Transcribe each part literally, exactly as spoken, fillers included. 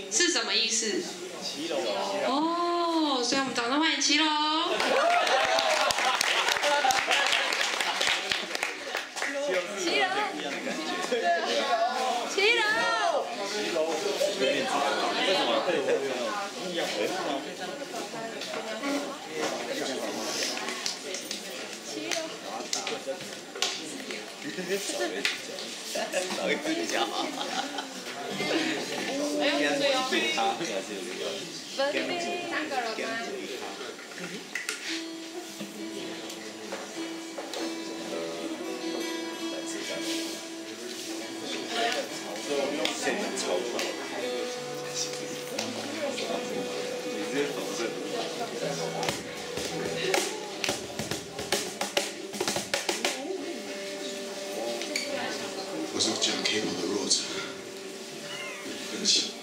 是什么意思？ 骑楼。 哦，所以我们掌声欢迎骑楼。 骑楼。不一样的感觉。 骑楼。 骑楼。有点长，为什么会有不一样？为什么？少一只脚， 哎呦，对哦。 他还是有一个。 三个人吗？ 现在超快。你直接否认。 我是讲 K-pop 的弱者，对不起。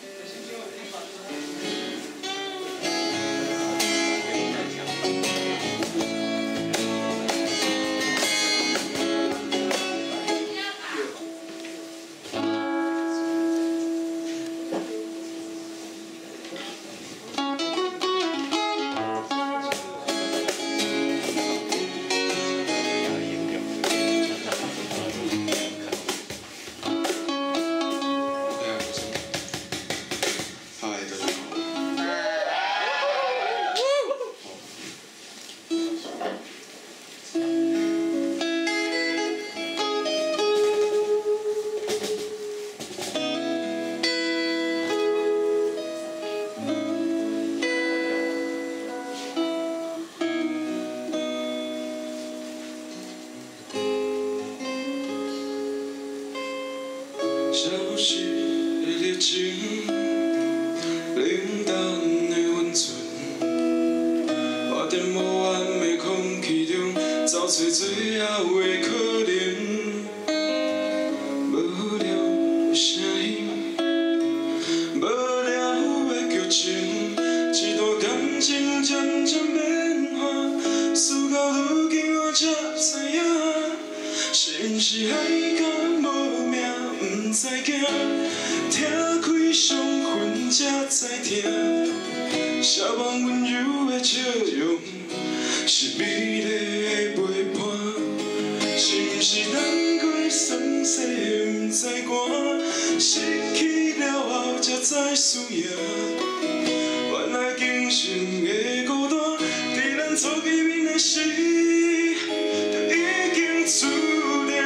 消失的热情，冷淡的温存，活在无完的空气中，找找最后的可能。无聊的声音，无聊的剧情，一段感情渐渐变化，思到如今我才知影，是毋是海角无命？ 不知惊，听开伤痕才知听。写望温柔的笑容，是美丽的陪伴。是毋是难过酸涩不知寒？失去了后才知思念。原来经常的孤单，在咱初见面的时，就已经注定。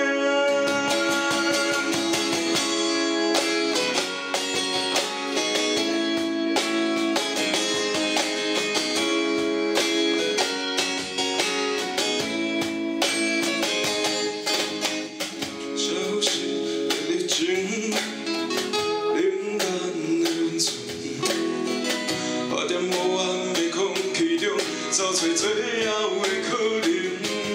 冷淡的温存，活在无完的空气中，找找最后的可能。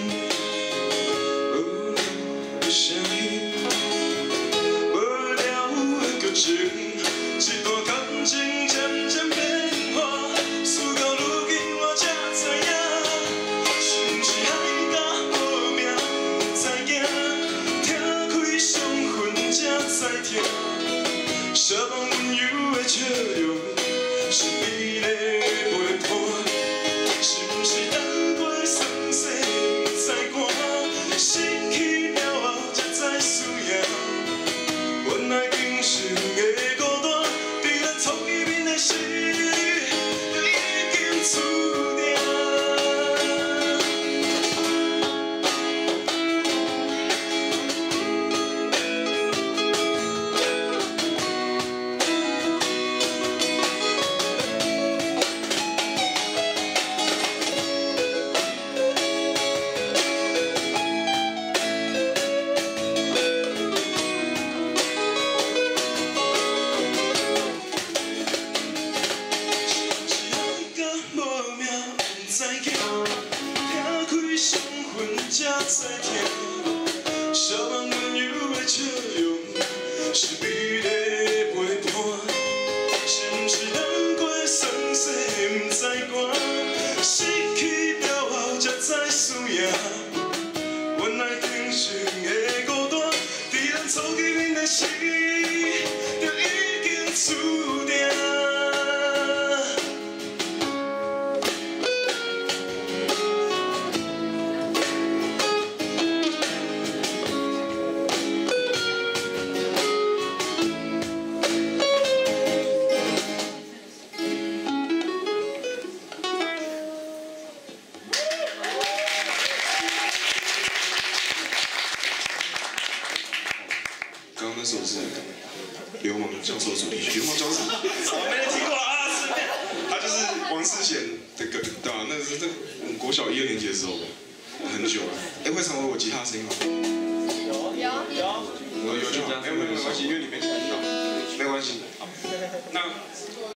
无聊的声音，无聊的剧情，一段感情渐渐变化，事到如今我才知影，是毋是海角无命不知惊，听开伤痕才知听。 写望温柔的笑容，是美丽的陪伴。是毋是难过酸涩不知寒？失去了后才知思念。原来经常的孤单，在咱初见面的时，就已经注定。 才知听，写望温柔的笑容，是美丽的陪伴。是毋是难过酸涩不知寒？失去了后才知思念。原来经常的孤单，在咱初见面的时，就已经注定。 那时候是流氓教授主题曲，流氓教授，我没听过啊，是，他就是王世贤的歌，对吧？那是这国小一二年级的时候，很久了。哎，会唱我吉他声音吗？ 有有， 我有就好，没有没有没关系，因为你没看到，没关系。那。